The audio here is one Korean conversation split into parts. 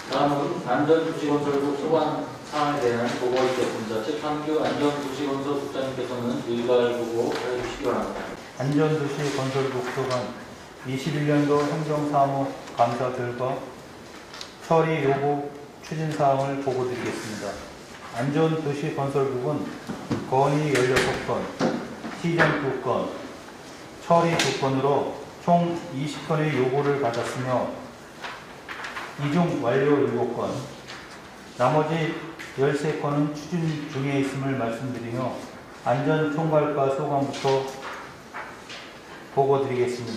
다음은 안전도시건설국 소관 사항에 대한 보고 있겠습니다. 최판규 안전도시건설 국장님께서는 일괄 보고해 주시기 바랍니다. 안전도시건설국 소관 21년도 행정사무 감사 결과 처리 요구 추진사항을 보고드리겠습니다. 안전도시건설국은 건의 16건, 시정 2건, 처리 2건으로 총 20건의 요구를 받았으며 이중 완료 7건, 나머지 13건은 추진 중에 있음을 말씀드리며 안전총괄과 소관부터 보고드리겠습니다.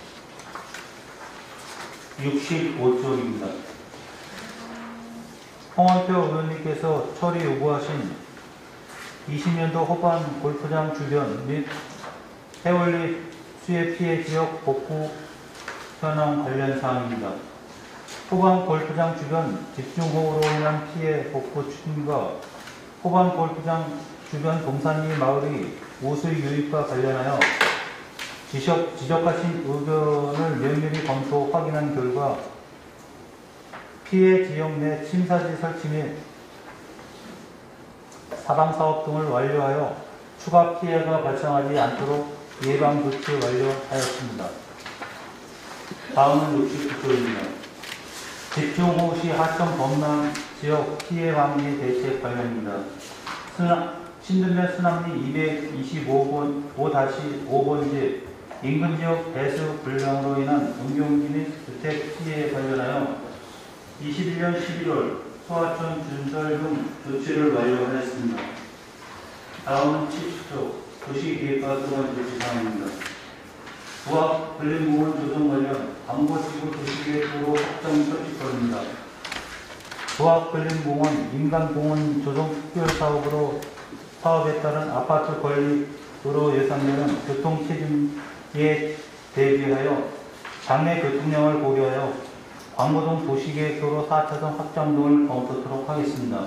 65쪽입니다. 홍원표 의원님께서 처리 요구하신 20년도 후반 골프장 주변 및 해월리 수해 피해 지역 복구 현황 관련 사항입니다. 후반 골프장 주변 집중호우로 인한 피해 복구 추진과 후반 골프장 주변 동산리 마을의 우수의 유입과 관련하여 지적하신 의견을 면밀히 검토 확인한 결과 피해 지역 내 침사지 설치 및 사방사업 등을 완료하여 추가 피해가 발생하지 않도록 예방조치 완료하였습니다. 다음은 69조입니다. 집중호우 시 하천 범람 지역 피해 방지 대책 관련입니다. 신들면 수남리 225-5번지 인근 지역 배수 불량으로 인한 운경지 및 주택 피해에 관련하여 21년 11월 소하천 준설 등 조치를 완료하였습니다. 다음은 70조 도시계획과 소관 조치사항입니다. 부합 근린공원 조성 관련 광고지구 도시계획으로 확정 설치권입니다. 부합 근린공원 민간공원 조성 특별사업으로 사업에 따른 아파트 건립으로 예상되는 교통 체증에 대비하여 장내 교통량을 고려하여 광고동 도시계획도로 4차선 확장 등을 검토하도록 하겠습니다.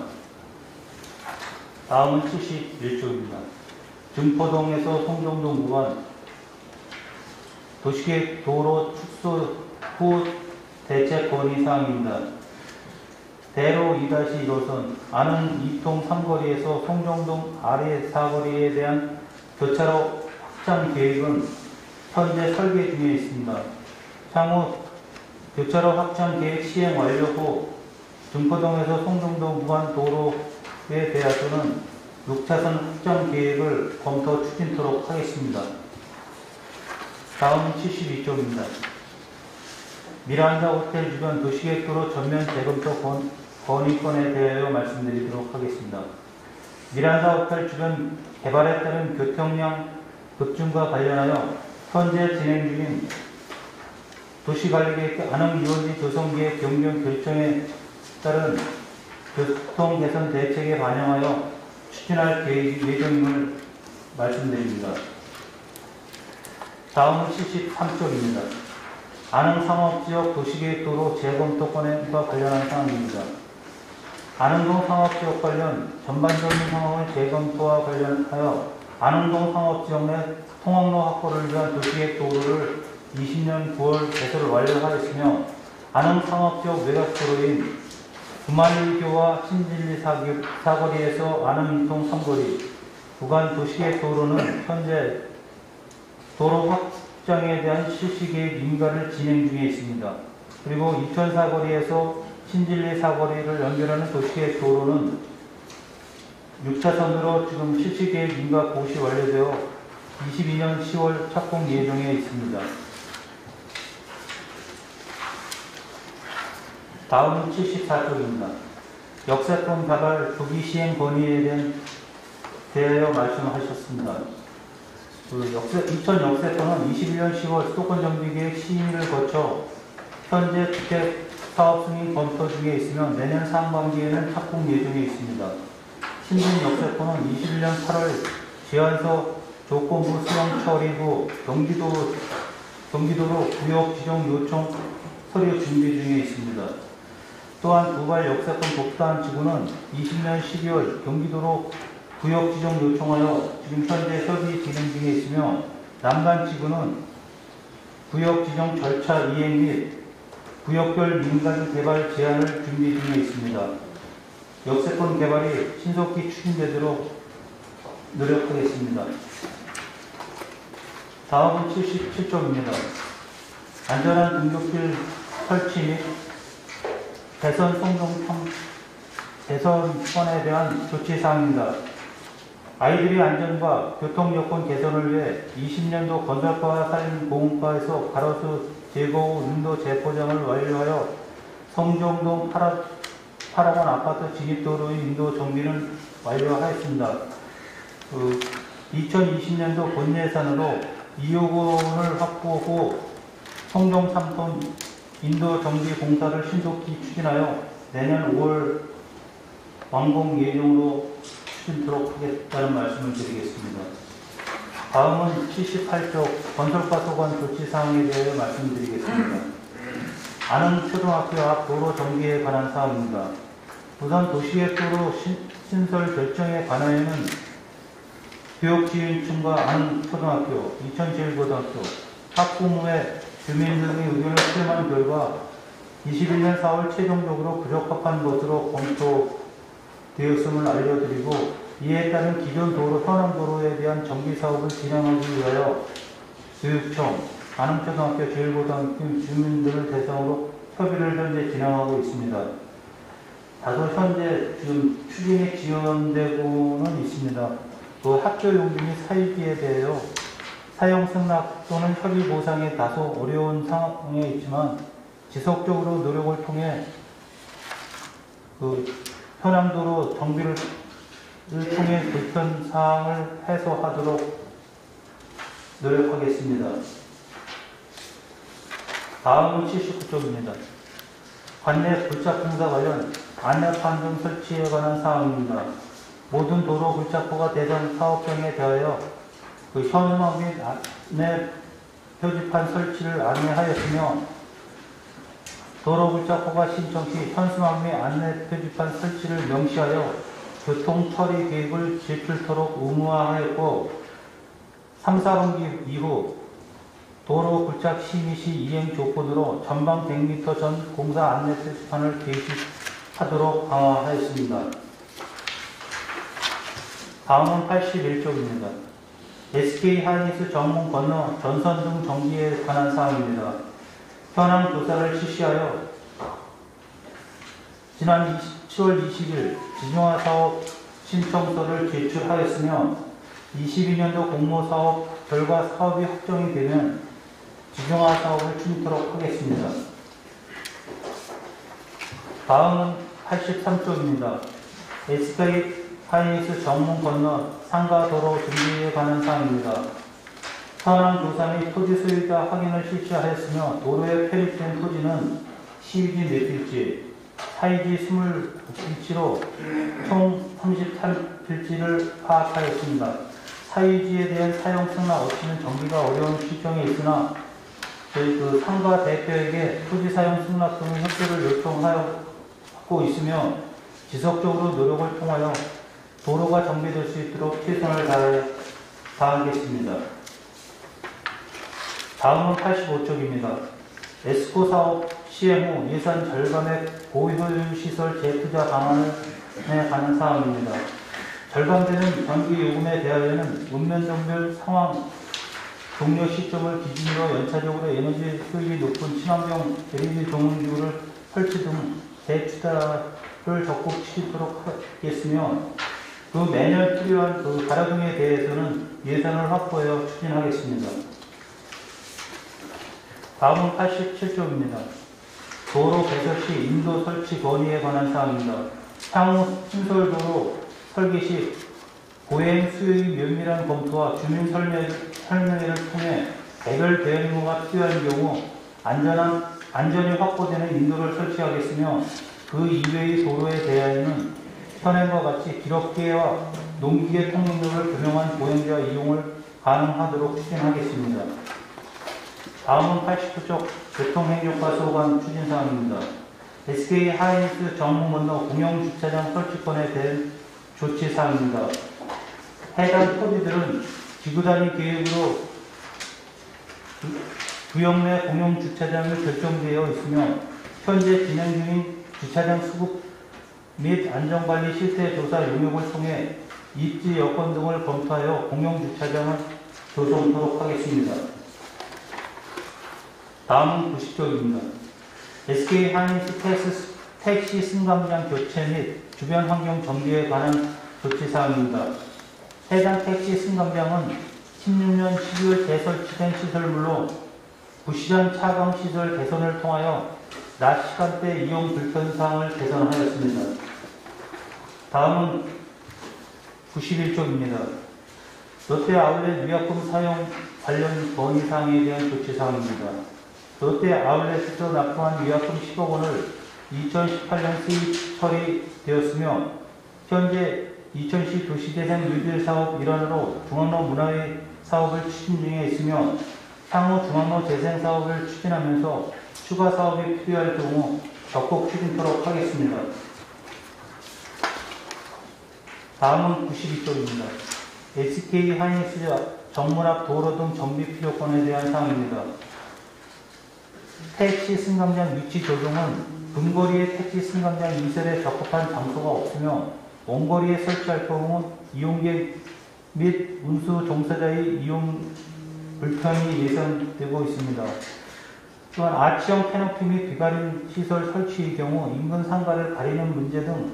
다음은 71조입니다. 증포동에서 송정동 구간 도시계획 도로 축소 후 대책 건의사항입니다. 대로 2-1호선 안은 2통 3거리에서 송정동 아래 4거리에 대한 교차로 확장 계획은 현재 설계 중에 있습니다. 향후 교차로 확장 계획 시행 완료 후 증포동에서 송정동 구간 도로에 대해서는 6차선 확장 계획을 검토 추진토록 하겠습니다. 다음은 72조입니다. 미란다 호텔 주변 도시계획도로 전면 재검토 건의권에 대하여 말씀드리도록 하겠습니다. 미란다 호텔 주변 개발에 따른 교통량 급증과 관련하여 현재 진행 중인 도시관리계획 안흥유원지 조성계획 변경 결정에 따른 교통 개선 대책에 반영하여 추진할 예정임을 말씀드립니다. 다음은 73쪽입니다. 안흥상업지역 도시계획도로 재검토권과 관련한 사항입니다. 안흥동 상업지역 관련 전반적인 상황을 재검토와 관련하여 안흥동 상업지역 내 통학로 확보를 위한 도시계획도로를 20년 9월 개설을 완료하였으며 안흥상업지역 외곽도로인 구만일교와 신진리 사거리에서 안흥2통 3거리 구간 도시계획도로는 현재 도로 확장에 대한 실시계획 인가를 진행 중에 있습니다. 그리고 이천 사거리에서 신진리 사거리를 연결하는 도시계획 도로는 6차선으로 지금 실시계획 인가 고시 완료되어 22년 10월 착공 예정에 있습니다. 다음은 74쪽입니다. 역세권 개발 조기 시행 건의에 대하여 말씀하셨습니다. 이천 역세권은 21년 10월 수도권 정비계획 시의를 거쳐 현재 주택 사업 승인 검토 중에 있으며 내년 상반기에는 착공 예정에 있습니다. 신진 역세권은 21년 8월 제안서 조건부 수용 처리 후 경기도로 구역 지정 요청 서류 준비 중에 있습니다. 또한 두발 역세권 독단 지구는 20년 12월 경기도로 구역 지정 요청하여 지금 현재 협의 진행 중에 있으며 남간 지구는 구역 지정 절차 이행 및 구역별 민간 개발 제한을 준비 중에 있습니다. 역세권 개발이 신속히 추진되도록 노력하겠습니다. 다음은 77쪽입니다. 안전한 등굣길 설치 및 개선권에 대한 조치사항입니다. 아이들의 안전과 교통여건 개선을 위해 20년도 건설과와 산림공원과에서 가로수 제거 후 인도 재포장을 완료하여 성정동 8억 원 아파트 진입도로의 인도 정비는 완료하였습니다. 2020년도 본 예산으로 2억 원을 확보 후 성정 3톤 인도 정비 공사를 신속히 추진하여 내년 5월 완공 예정으로 추진토록 하겠다는 말씀을 드리겠습니다. 다음은 78쪽 건설과 소관 조치사항에 대해 말씀드리겠습니다. 안흥초등학교 앞 도로 정비에 관한 사항입니다. 우선 도시계획도로 신설 결정에 관하여는 교육지휘층과 안흥초등학교, 이천제일고등학교, 학부모의 주민 등의 의견을 수렴한 결과 21년 4월 최종적으로 부적합한 것으로 검토되었음을 알려드리고, 이에 따른 기존 도로, 현황도로에 대한 정비사업을 진행하기 위하여 교육청, 안흥초등학교, 제일고등학교 주민들을 대상으로 협의를 현재 진행하고 있습니다. 다소 현재 지금 추진이 지연되고는 있습니다. 또 학교 용지 및 사유지에 대하여 사용 승낙 또는 협의 보상에 다소 어려운 상황에 있지만 지속적으로 노력을 통해 현황도로 정비를 통해 불편 사항을 해소하도록 노력하겠습니다. 다음은 79쪽입니다. 관내 굴착공사 관련 안내판 등 설치에 관한 사항입니다. 모든 도로 굴착포가 대상 사업장에 대하여 현수막 및 안내 표지판 설치를 안내하였으며, 도로 굴착포가 신청 시 현수막 및 안내 표지판 설치를 명시하여 교통 처리 계획을 제출토록 의무화하였고, 3, 4분기 이후 도로 굴착 심의 시 이행 조건으로 전방 100m 전 공사 안내 표지판을 게시하도록 강화하였습니다. 다음은 81쪽입니다. SK 하이닉스 정문 건너 전선 등 정비에 관한 사항입니다. 현황 조사를 실시하여 지난 7월 20일 지정화 사업 신청서를 제출하였으며, 22년도 공모사업 결과 사업이 확정이 되면 지정화 사업을 추진토록 하겠습니다. 다음은 83쪽입니다. SK 하이닉스 정문 건너 상가도로 준비에 관한 사항입니다. 현황 조사 및 토지 소유자 확인을 실시하였으며, 도로에 편입된 토지는 시위지 몇 필지, 사이지 20필지로 총 33필지를 파악하였습니다. 사유지에 대한 사용 승낙 없이는 정비가 어려운 실정에 있으나 저희 상가 대표에게 토지 사용 승낙 등의 협조를 요청하고 있으며, 지속적으로 노력을 통하여 도로가 정비될 수 있도록 최선을 다하겠습니다. 다음은 85쪽입니다. 에스코 사업 시행 후 예산 절감의 고효율 시설 재투자 방안에 관한 사항입니다. 절감되는 전기 요금에 대하여는 문면적별 상황 종료 시점을 기준으로 연차적으로 에너지 효율이 높은 친환경 LED 종류를 설치 등 재투자를 적극 추진토록 하겠으며, 매년 필요한 가로등에 대해서는 예산을 확보하여 추진하겠습니다. 다음은 87쪽입니다. 도로 개설 시 인도 설치 건의에 관한 사항입니다. 향후 신설도로 설계 시 보행 수요의 면밀한 검토와 주민 설명회를 통해 개별 대응 의무가 필요한 경우 안전이 확보되는 인도를 설치하겠으며, 그 이외의 도로에 대하여는 현행과 같이 기록계와 농기계 통행료를 규명한 보행자 이용을 가능하도록 추진하겠습니다. 다음은 89쪽 교통행정과 소관 추진사항입니다. SK 하이닉스 정문 건너 공영주차장 설치권에 대한 조치사항입니다. 해당 토지들은 지구단위 계획으로 구역 내 공영주차장이 결정되어 있으며, 현재 진행 중인 주차장 수급 및 안전관리 실태 조사 용역을 통해 입지 여건 등을 검토하여 공용주차장을 조성토록 하겠습니다. 다음은 90쪽입니다. SK 하이닉스 택시 승강장 교체 및 주변 환경 정비에 관한 조치사항입니다. 해당 택시 승강장은 16년 12월 재설치된 시설물로 부시전 차강 시설 개선을 통하여 낮 시간대 이용 불편 사항을 개선하였습니다. 다음은 91쪽입니다. 롯데 아울렛 위약금 사용 관련 건의사항에 대한 조치사항입니다. 롯데 아울렛에서 납부한 위약금 10억 원을 2018년 수입 처리되었으며 현재 이천시 도시재생 뉴딜 사업 일환으로 중앙로 문화의 사업을 추진 중에 있으며 향후 중앙로 재생 사업을 추진하면서 추가 사업이 필요할 경우 적극 추진토록 하겠습니다. 다음은 92쪽입니다. SK 하이닉스 정문 앞 도로 등 정비 필요권에 대한 사항입니다. 택시 승강장 위치 조정은 근거리의 택시 승강장 이설에 적합한 장소가 없으며 원거리에 설치할 경우 이용객 및 운수 종사자의 이용 불편이 예상되고 있습니다. 또한 아치형 캐노피 및 비가림 시설 설치의 경우 인근 상가를 가리는 문제 등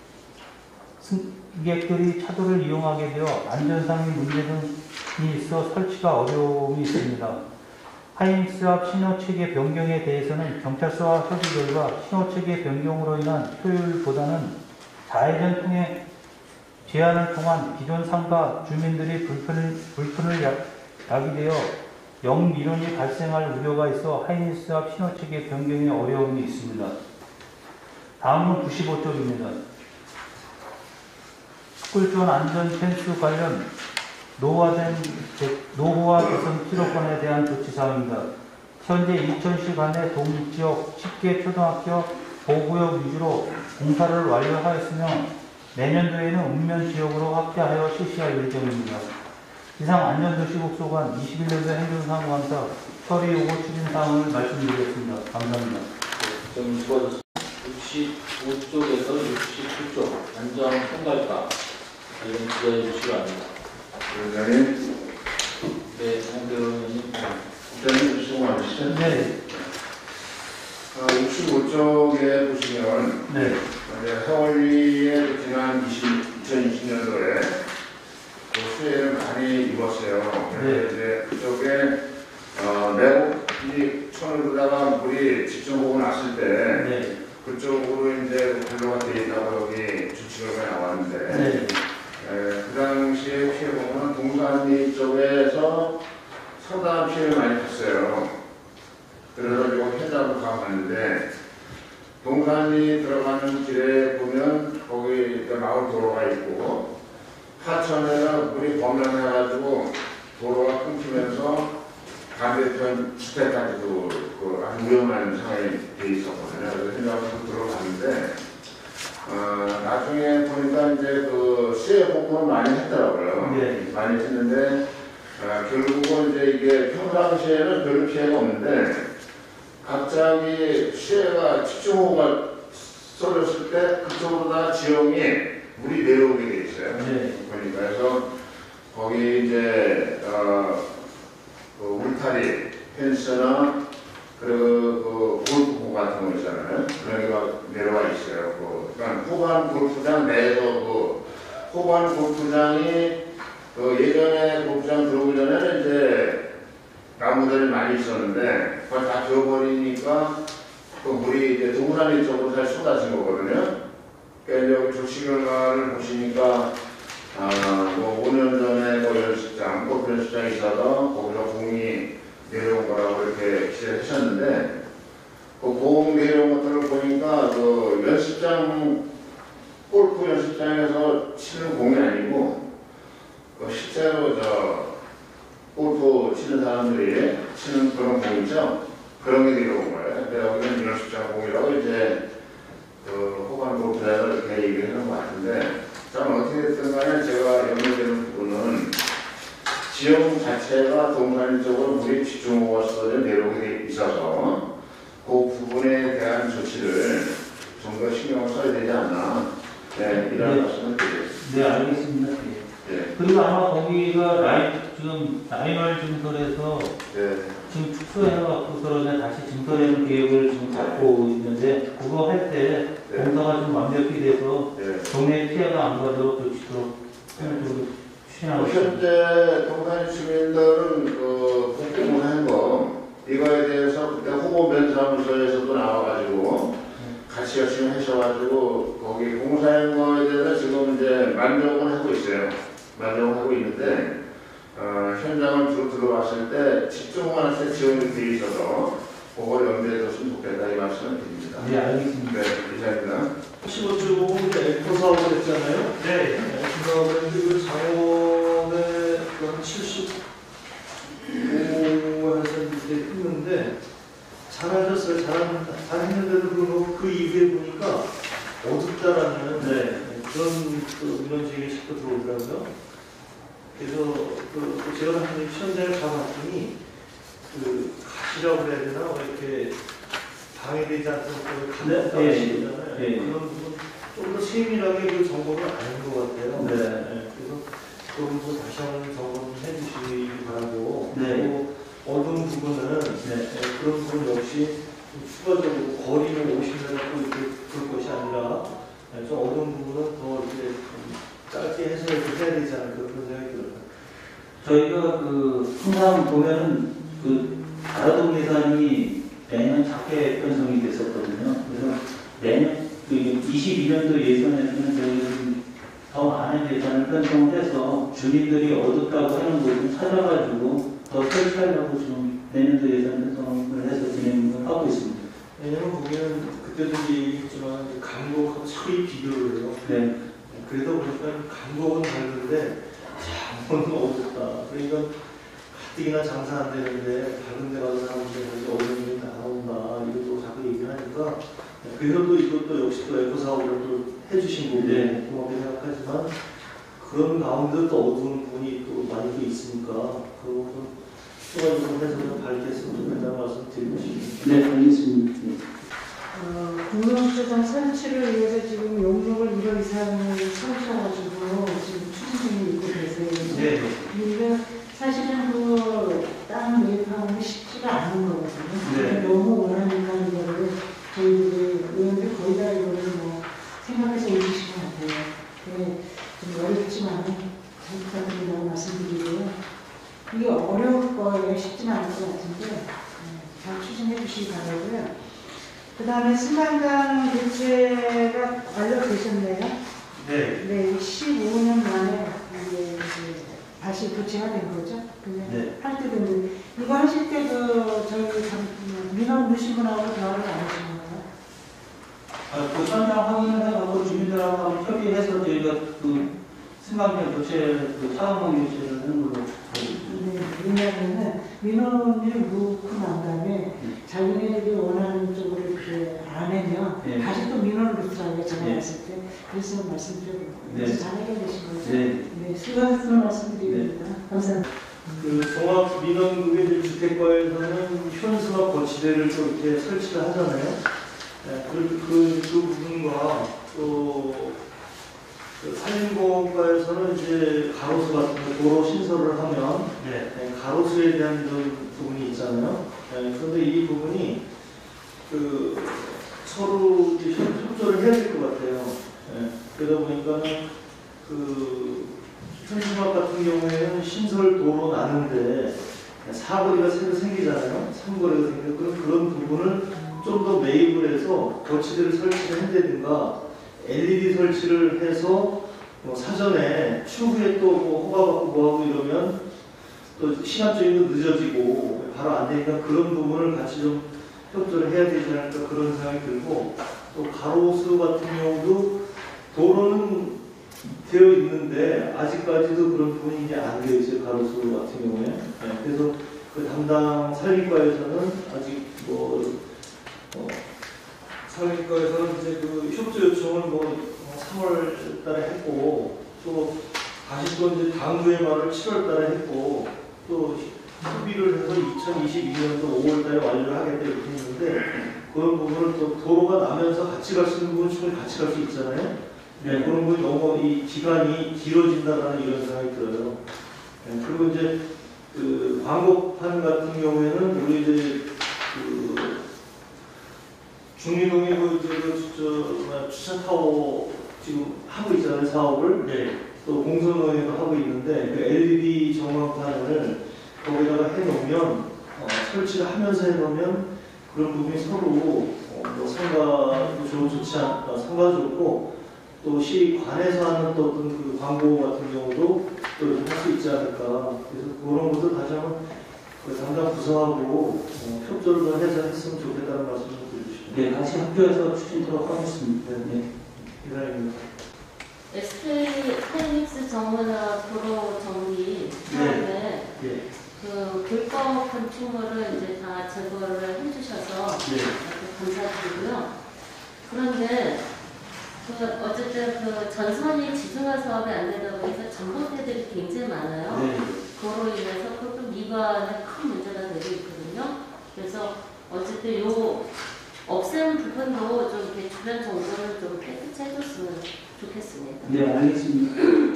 승객들이 차도를 이용하게 되어 안전상의 문제 등이 있어 설치가 어려움이 있습니다. 하이닉스 앞 신호체계 변경에 대해서는 경찰서와 협의 결과 신호체계 변경으로 인한 효율보다는 자해전 통해 제한을 통한 기존 상가 주민들이 불편을 야기되어 역미론이 발생할 우려가 있어 하이닉스 앞 신호체계 변경에 어려움이 있습니다. 다음은 95쪽입니다. 스쿨존 안전 펜스 관련 노후화 개선 필요권에 대한 조치사항입니다. 현재 이천시 관내 동지역 10개 초등학교 보구역 위주로 공사를 완료하였으며 내년도에는 읍면 지역으로 확대하여 실시할 예정입니다. 이상 안전도시국 소관 21년도 행정상관사 처리 요구 추진사항을 말씀드리겠습니다. 감사합니다. 좀 집어주세요. 65쪽에서 69쪽 안전 통과일까 이런 기대해 주시기 바랍니다. 위원장님, 네, 한대 의원님. 국장님 수고 많으시죠? 네. 65쪽에 보시면 네. 서울리에 지난 2020년도에 수해를 많이 입었어요. 그래서 이제 그쪽에 내곡이 천으로다가 물이 집중호우 났을 때 그쪽으로 이제 관로가 되어 있다고 여기 주치료가 나왔는데 네. 그 당시에 피해 보면 동산리 쪽에서 상당한 피해를 많이 봤어요. 그래서 이거 해답으로 가봤는데 동산리 들어가는 길에 보면 거기 마을 도로가 있고 하천에는 물이 범람해가지고 도로가 끊기면서 반대편 주택까지도 아주 위험한 상황이 돼 있었거든요. 그래서 생각하고 들어갔는데 나중에 보니까 이제 그 수해 복구를 많이 했더라고요. 네. 많이 했는데 결국은 이제 이게 평상시에는 별로 피해가 없는데 갑자기 수해가 집중호우가 쏟았을 때 그쪽으로 다 지형이 물이 내려오게 돼 있어요. 네. 그러니까 그래서 거기 이제 그 울타리 펜스나 그리고 그 골프공 같은 거 있잖아요. 그런 게 막 내려와 있어요. 그러니까 호반 골프장 내에서 그 호반 골프장이 예전에 골프장 들어오기 전에는 이제 나무들이 많이 있었는데 그걸 다 지워버리니까 그 물이 이제 동산리 쪽으로 잘 쏟아진 거거든요. 그러니까 여기 조치 결과를 보시니까 뭐 5년 전에 연습장, 골프 연습장이 있어서 거기서 공이 내려온 거라고 이렇게 기재를 하셨는데 그 공 내려온 것들을 보니까 그 연습장, 골프 연습장에서 치는 공이 아니고 실제로 골프 치는 사람들이 치는 그런 공 있죠? 그런 게 내려온 거예요. 근데 여기는 연습장 공이라고 이제 호반 골프장을 이렇게 얘기하는 것 같은데 참 어떻게 됐든 간에 제가 연결되는 부분은 지형 자체가 동산리 쪽으로 물이 집중호우가 쏟아져 내려오게 돼 있어서 그 부분에 대한 조치 위치를 좀 더 신경을 써야 되지 않나. 네, 이런 말씀을 드리겠습니다. 네, 알겠습니다. 네. 그리고 아마 거기가 지금 라인을 증설해서 네. 지금 축소해갖고 그러면 다시 증설하는 계획을 지금 잡고 있는데 그거 할 때 네. 공사가 좀 완벽히 돼서 네. 동네 피해가 안 가도록 조치도록 하는 쪽으로 추진하고 있습니다. 현재 동산 주민들은 공공한 거 이거에 대해서 그때 후보면사무소에서도 나와가지고 같이 열심히 하셔가지고 거기 공사한 거에 대해서 지금 이제 만족은 하고 있어요. 만족을 하고 있는데 현장을 들어왔을 때 집중하는 지원이 되어 있어서 그걸 염두에 뒀으면 좋겠다 이 말씀을 드립니다. 네, 알겠습니다. 네, 이상입니다. 15주 에코 사업을 했잖아요. 네. 에코 사업을 했는데 그 장원에 한 75에서 이제 했는데 잘하셨어요. 잘했는데도 불구하고 그 이후에 보니까 어둡다라는 그런 민원 제기가 자꾸 들어오더라고요. 그래서 제가 한 시험장을 가봤더니 가시라고 해야 되나 이렇게 방해되지 않도록 감독 하시잖아요. 그런 부분 좀 더 세밀하게 그 정보를 아는 것 같아요. 그래서 그 부분 다시 한번 점검해 주시기 바라고. 그리고 어두운 부분은 그런 부분 역시 좀 추가적으로 거리를 50m 이렇게 볼 것이 아니라 좀 어두운 부분은 더 이렇게 짧게 해서 이렇게 해야 되지 않을까 그런 생각이 들어요. 저희가 항상 보면은 가라동 예산이 매년 작게 편성이 됐었거든요. 그래서 매년 22년도 예산에서는 저희는 더 많은 예산을 편성해서 주민들이 어둡다고 하는 부분 찾아가지고 더 설치하려고 지금 내년도 예산 편성을 해서 진행을 하고 있습니다. 왜냐면 보면 그때도 얘기했지만 강곡하고 서리 비교를 해요. 그러다 보니까 강곡은 다른데 장원은 어둡다. 그러니까 가뜩이나 장사 안 되는데 다른 데 가서 사람들이 어려움이 나온다. 이것도 자꾸 얘기하니까 그래서 또 이것도 역시 또 에코 사업을 또 해주신 거고 고맙게 생각하지만 그런 가운데 또 어두운 부분이 또 많이 또 있으니까 그 부분 추가적으로 해서 좀 밝혔으면 좋겠다는 말씀 드리고 싶습니다. 네, 알겠습니다. 공동주차장 설치를 위해서 지금 용적을 1억 이상을 설치해가지고 지금 추진 중에 있고 계세요. 근데 사실은 땅 매입하는 게 쉽지가 않은 거거든요. 너무 원하니까 이거를 저희들이 의원들 거의 다 이거를 생각해서 해주신 것 같아요. 좀 어렵지만 잘 부탁드린다고 말씀드리고요. 이게 어려울 거예요. 쉽지는 않을 것 같은데 잘 추진해 주시기 바라고요. 그 다음에 승강장 교체가 완료되셨네요. 네, 15년 만에 이제 다시 교체가 된 거죠. 그냥 할 때 되는 이거 하실 때도 저희 민원 넣으신 분하고 대화를 안 하신 건가요? 그 현장 확인을 해가고 주민들하고 협의해서 저희가 승강장 교체, 차원망 교체를 하는 걸로. 왜냐하면 민원을 넣고 난 다음에 자기네들이 원하는 쪽으로 이렇게 안 하면 다시 또 민원을 넣더라고요. 제가 왔을 때. 그래서 말씀드려요. 그래서 잘 해결되신 거죠? 네, 수고하셨다는 말씀드립니다. 감사합니다. 종합 민원급여 주택과에서는 현수막 거치대를 또 이렇게 설치를 하잖아요. 그 부분과 또 산림공과에서는 이제 가로수 같은 거 도로 신설을 하면 가로수에 대한 부분이 있잖아요. 그런데 이 부분이 서로 협조를 해야 될 것 같아요. 그러다 보니까는 현수막 같은 경우에는 신설 도로 나는데 사거리가 새로 생기잖아요. 삼거리가 생기고 그런 부분을 좀 더 매입을 해서 거치대를 설치를 한다든가 LED 설치를 해서 사전에 추후에 또 허가받고 뭐하고 이러면 또 시간적인 거 늦어지고 바로 안 되니까 그런 부분을 같이 좀 협조를 해야 되지 않을까 그런 생각이 들고 또 가로수 같은 경우도 도로는 되어 있는데 아직까지도 그런 부분이 이제 안 되어 있어요. 가로수 같은 경우에. 그래서 그 담당 산림과에서는 아직 산림과에서는 이제 협조 요청을 3월 달에 했고 또 다시 또 이제 다음 주에 말을 7월 달에 했고 또 협의를 해서 2022년도 5월 달에 완료를 하겠다 이렇게 했는데 그런 부분을 또 도로가 나면서 같이 갈 수 있는 부분은 충분히 같이 갈 수 있잖아요. 네. 그런 부분 너무 이 기간이 길어진다라는 이런 생각이 들어요. 그리고 이제 그 광고판 같은 경우에는 우리 이제 그 중리동에 주차 타워 지금 하고 있잖아요, 사업을. 네. 또 공선원에도 하고 있는데 그 LED 전광판을 거기다가 해놓으면 설치를 하면서 해놓으면 그런 부분이 서로 뭐 상가도 좋지 않, 상가 좋고 또 시관에서 하는 또 어떤 그 광고 같은 경우도 또 할 수 있지 않을까. 그래서 그런 것들 다시 한번 그 담당 부서하고 협조를 더 해서 했으면 좋겠다는 말씀을 드리고 싶습니다. 네, 같이 협조해서 추진토록 하겠습니다. 네. 이상입니다. SK 하이닉스 정문화 도로 정비 사업에 네. 그 불법 건축물을 이제 다 제거를 해주셔서 네. 감사드리고요. 그런데 그 어쨌든 그 전선이 지중화 사업이 안 되다 보니까 전봇대들이 굉장히 많아요. 네. 그로 인해서 그것도 미관에 큰 문제가 되고 있거든요. 그래서 어쨌든 요 없애는 부분도 좀 이렇게 주변 정보를 좀 깨끗이 해줬으면 좋겠습니다. 네, 알겠습니다.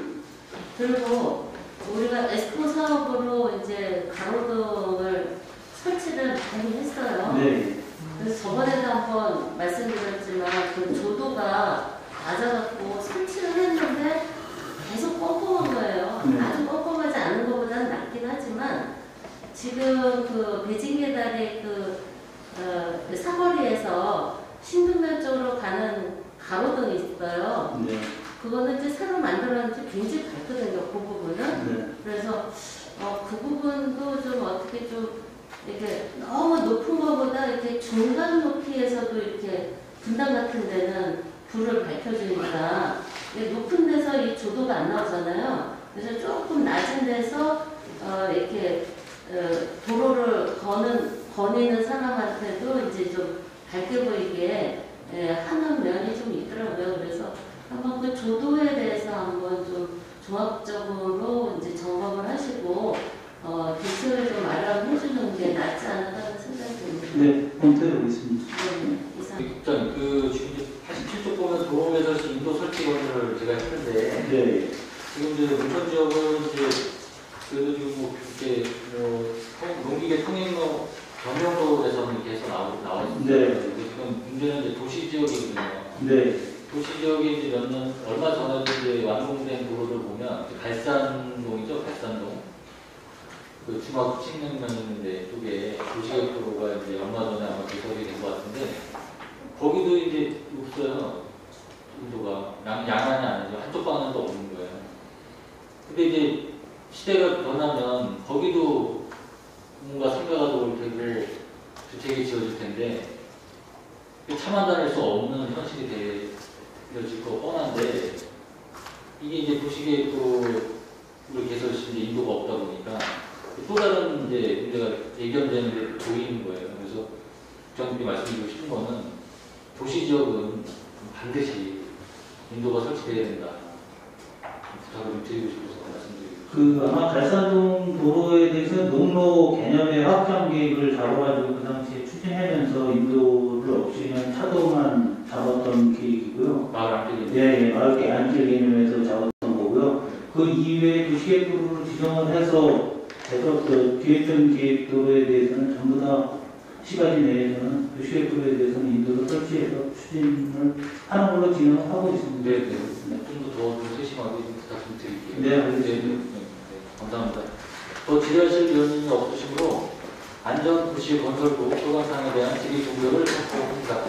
그리고 우리가 에스코 사업으로 이제 가로등을 설치를 많이 했어요. 네. 그래서 저번에도 한번 말씀드렸지만 그 조도가 낮아갖고 설치를 했는데 계속 꼼꼼한 거예요. 네. 아주 꼼꼼하지 않은 것보다는 낫긴 하지만 지금 그 베징계다리 그 사거리에서 신등면 쪽으로 가는 가로등이 있어요. 네. 그거는 이제 새로 만들었는지 굉장히 밝거든요. 그 부분은. 네. 그래서 그 부분도 좀 어떻게 좀 이렇게 너무 높은 것보다 이렇게 중간 높이에서도 이렇게 분당 같은 데는 불을 밝혀주니까 높은 데서 이 조도가 안 나오잖아요. 그래서 조금 낮은 데서 이렇게 도로를 거니는 사람한테도 이제 좀 밝게 보이게 하는 면이 좀 있더라고요. 그래서 한번 그 조도에 대해서 한번 좀 종합적으로 이제 점검을 하시고 대책을 좀 마련해 주는 게 낫지 않을까라는 생각이 듭니다. 네, 본태로 보겠습니다. 네, 이상. 국장님, 그 지금 87쪽 보면 도로에서 인도 설치 건설을 제가 했는데 네. 지금 이제 문천 지역은 이제 그래도 지금 뭐 이렇게 농기계 통행로 경영도에서는 이렇게 해서 나와 있습니다. 네. 지금 문제는 이제 도시 지역이거든요. 네. 도시 지역에 이제 몇 년 얼마 전에 이제 완공된 도로를 보면 갈산동이죠, 갈산동. 그 중학 식량면 있는데 쪽에 도시계획 도로가 이제 얼마 전에 아마 개설이 된 것 같은데 거기도 이제 없어요. 인도가 양안이 아니죠. 한쪽 방향도 없는 거예요. 근데 이제 시대가 변하면 거기도 뭔가 생각가 올 테고 주택이 지어질 텐데 차만 다닐 수 없는 현실이 되어질 거 뻔한데 이게 이제 도시계획도로 개설시 인도가 없다 보니까 또 다른 이제 문제가 예견되는 데 보이는 거예요. 그래서 국장님께 말씀드리고 싶은 거는 도시 지역은 반드시 인도가 설치돼야 된다. 부탁을 좀 드리고 싶어서 말씀드리고 아마 갈산동 도로에 대해서 농로 개념의 확장 계획을 잡아가지고 그 당시에 추진하면서 인도를 없이는 차도만 잡았던 계획이고요. 마을 안쪽에 네, 마을 안길 개념에서 잡았던 거고요. 그 이외에 도시계획도로를 지정을 해서 그 기획된 계획도로에 대해서는 전부 다 시가지 내에서는 도시계획도로에 대해서는 인도를 설치해서 추진을 하는 걸로 진행을 하고 있습니다. 네, 좀 더 세심하게 부탁 좀 드릴게요. 네, 알겠습니다. 네, 감사합니다. 또 질의하실 위원님이 없으시므로 안전도시건설부 소관상에 대한 질의 종료를 선포합니다.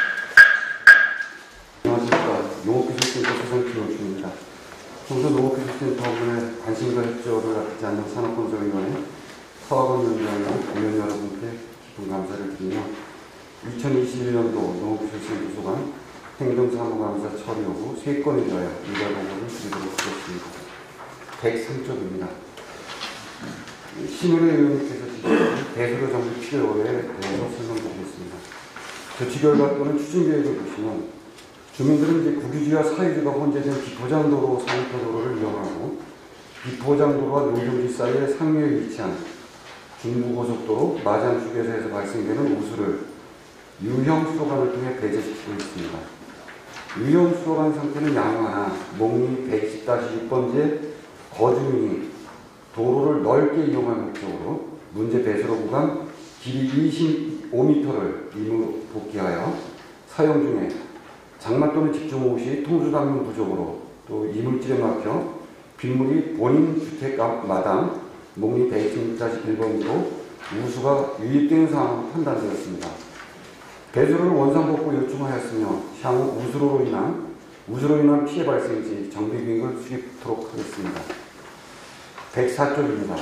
안녕하십니까. 농업기술센터 조선기호주입니다. 평소 농업기술센터의 관심과 협조를 갖지 않는 산업건설위원회 서학원 위원장과 위원 여러분께 깊은 감사를 드리며 2021년도 농업기술센터 소관 행정사무감사 처리 여부 3건에 대하여 의결보고를 드리도록 하겠습니다. 103쪽입니다. 신은혜 의원님께서 지적한 대수로 정비 필요에 대해서 설명드리겠습니다. 조치 결과 또는 추진 계획을 보시면 주민들은 이제 국유지와 사유지가 혼재된 비포장도로 상표도로를 이용하고 비포장도로와 농경지 사이에 상류에 위치한 중부고속도로 마장 휴게소에서 발생되는 우수를 유형 수로관을 통해 배제시키고 있습니다. 유형 수로관 상태는 양호하나 목리 120-6번지의 거주민이 도로를 넓게 이용할 목적으로 문제 배수로 구간 길이 25m를 임으로 복귀하여 사용 중에 장마 또는 집중호우 시 통수당면 부족으로 또 이물질에 막혀 빗물이 본인 주택 마당 목리 120-1번지로 우수가 유입되는 상황으로 판단되었습니다. 배수로를 원상복구 요청하였으며 향후 우수로 인한 피해 발생 시 정비 비용을 수립하도록 하겠습니다. 104쪽입니다.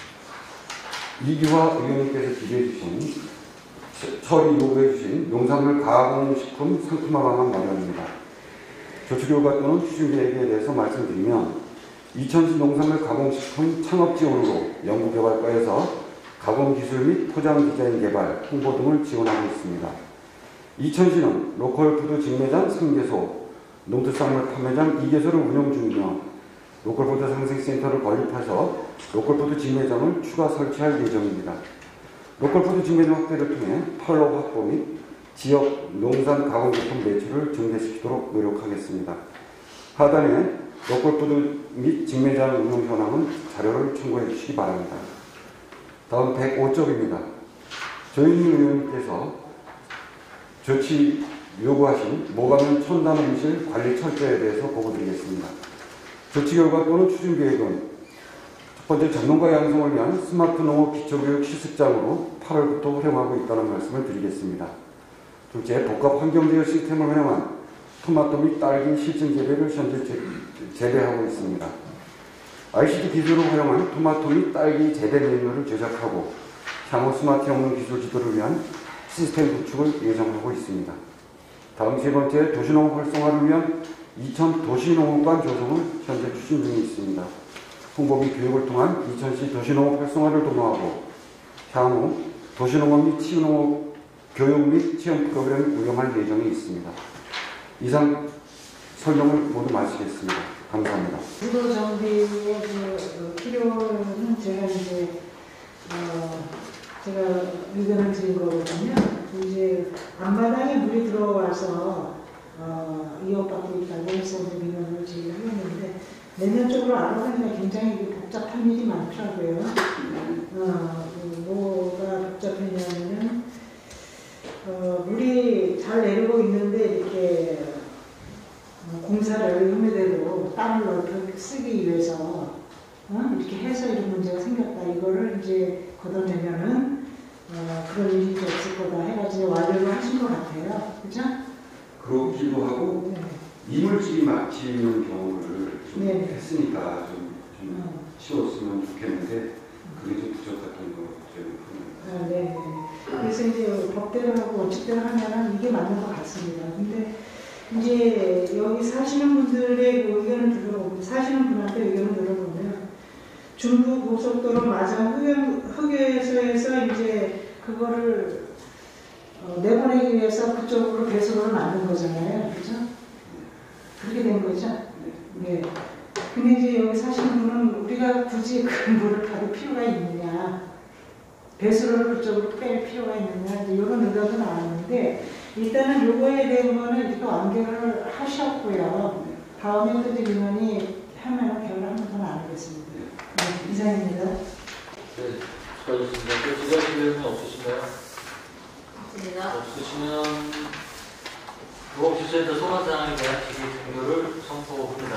이규화 의원님께서 기재해 주신 처리 요구해 주신 농산물 가공식품 상품화 방안 마련입니다. 조치결과 또는 추진 계획에 대해서 말씀드리면 이천시 농산물 가공식품 창업 지원으로 연구개발과에서 가공기술 및 포장 디자인 개발, 홍보 등을 지원하고 있습니다. 이천시는 로컬푸드 직매장 3개소, 농특산물 판매장 2개소를 운영 중이며 로컬푸드 상생센터를 건립해서 로컬푸드 직매장을 추가 설치할 예정입니다. 로컬푸드 직매장 확대를 통해 판로 확보 및 지역 농산 가공제품 매출을 증대시키도록 노력하겠습니다. 하단에 로컬푸드 및 직매장 운영 현황은 자료를 참고해 주시기 바랍니다. 다음 105쪽입니다. 조윤희 의원님께서 조치 요구하신 모가면 첨단음식 관리 철저에 대해서 보고드리겠습니다. 조치 결과 또는 추진 계획은 첫 번째 전문가 양성을 위한 스마트 농업 기초교육 실습장으로 8월부터 활용하고 있다는 말씀을 드리겠습니다. 둘째, 복합 환경제어 시스템을 활용한 토마토 및 딸기 실증 재배를 현재 재배하고 있습니다. ICT 기술을 활용한 토마토 및 딸기 재배 메뉴를 제작하고 향후 스마트 영농 기술 지도를 위한 시스템 구축을 예정하고 있습니다. 다음 세 번째, 도시농업 활성화를 위한 이천 도시농업관 조성을 현재 추진 중에 있습니다. 홍보 및 교육을 통한 이천시 도시농업 활성화를 도모하고 향후 도시농업 및 치유농업 교육 및 체험 프로그램을 운영할 예정이 있습니다. 이상 설명을 모두 마치겠습니다. 감사합니다. 구도 정비의 그 필요는 제가 의견을 드린 거거든요. 이제 앞마당에 물이 들어와서 이어받고 있다고 해서 민원을 제기했는데 내면적으로 알아보니까 굉장히 복잡한 일이 많더라고요. 뭐가 복잡했냐면은 물이 잘 내리고 있는데 이렇게 공사를 의무대로 땅을 넓게 쓰기 위해서 이렇게 해서 이런 문제가 생겼다. 이거를 이제 걷어내면은 그런 일이 없을 거다 해가지고 완료를 하신 것 같아요. 그죠? 그렇기도 하고 네. 이물질이 막히는 경우를 좀 네. 했으니까 좀 치웠으면 좋겠는데 그게 좀 부족했던 거 같아요. 네. 그래서 이제 법대로 하고 원칙대로 하면은 이게 맞는 것 같습니다. 근데 이제 여기 사시는 분들의 그 의견을 들어보면, 사시는 분한테 의견을 들어보면 중부 고속도로 마장 흑여에서 이제 그거를 내보내기 위해서 그쪽으로 배수로를 만든 거잖아요. 그죠? 그렇게 된 거죠? 네. 근데 이제 여기 사시는 분은 우리가 굳이 그 물을 받을 필요가 있느냐, 배수로를 그쪽으로 뺄 필요가 있느냐, 이런 의견도 나왔는데, 일단은 요거에 대한 거는 이렇게 완결을 하셨고요. 다음에 또 민원이 하면 결을 한 번 더 나누겠습니다. 네, 이상입니다. 네, 수고하셨습니다. 또 지적하실 내용이 없으신가요? 없습니다. 없으시면 노업시설에서 소관사항에 대한 지시 종료를 청소하겠습니다.